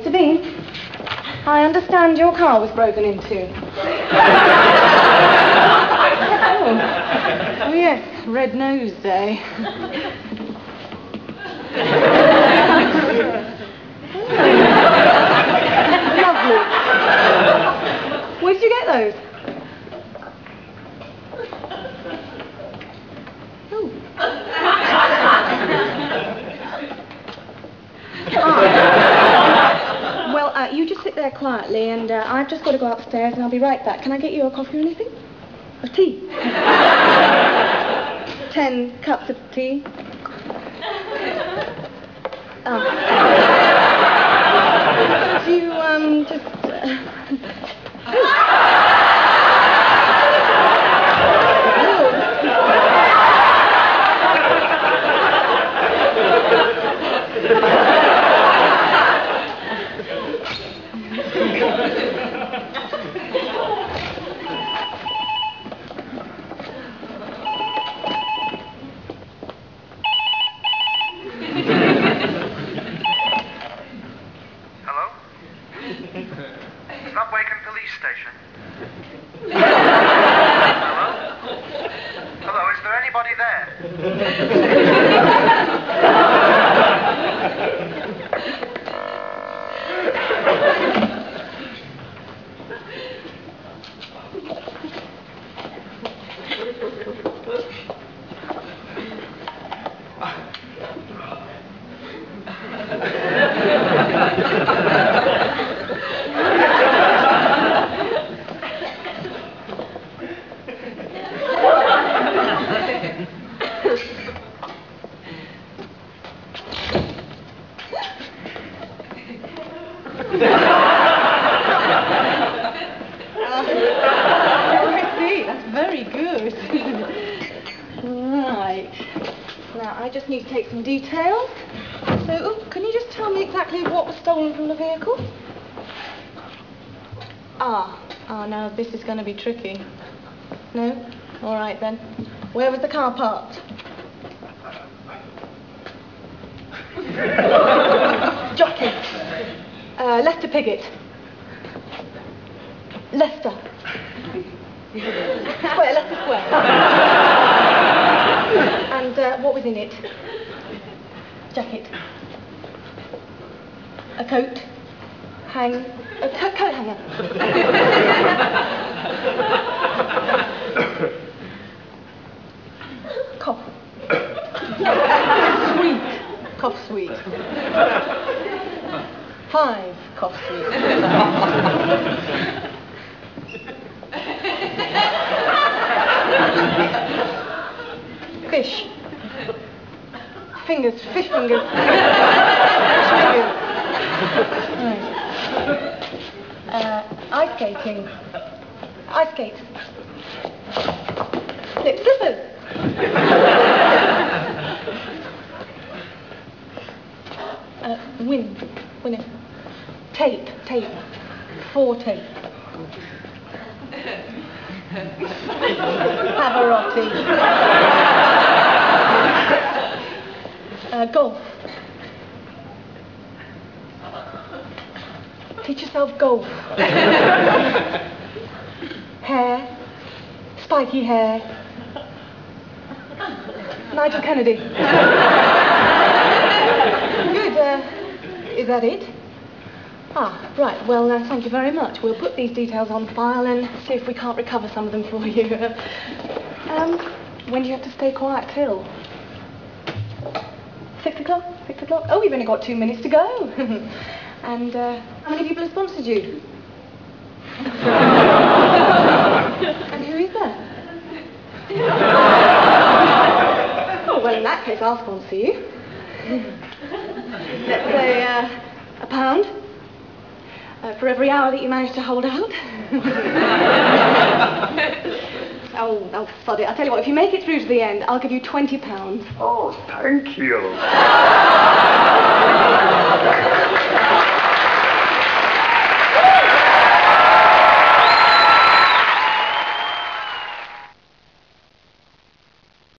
Mr. Bean, I understand your car was broken into. Oh yes, Red Nose Day. Lovely. Where did you get those? Oh. Well, you just sit there quietly, and I've just got to go upstairs, and I'll be right back. Can I get you a coffee or anything? Or tea? 10 cups of tea. Oh. Do you, just... Details. So, can you just tell me exactly what was stolen from the vehicle? Now this is going to be tricky. No? All right then. Where was the car parked? Jockey. Leicester Piggott. Leicester. Square, Leicester Square. And what was in it? Jacket. A coat. A coat hanger. Cough. Sweet. Cough sweet. 5 cough sweet. Fish. Fingers, fish fingers. Fish fingers. Right. Ice skating. Ice skate. Slip slippers. Winner. Tape. 4 tape. Pavarotti. Golf. Teach yourself golf. Hair. Spiky hair. Nigel Kennedy. Good. Is that it? Right. Well, thank you very much. We'll put these details on file and see if we can't recover some of them for you. When do you have to stay quiet till? 6 o'clock? 6 o'clock? Oh, we've only got 2 minutes to go. And how many people have sponsored you? And who is that? Oh, well, in that case, I'll sponsor you. Let's say £1 for every hour that you manage to hold out. Oh, sod it. I'll tell you what, if you make it through to the end, I'll give you £20. Oh, thank you.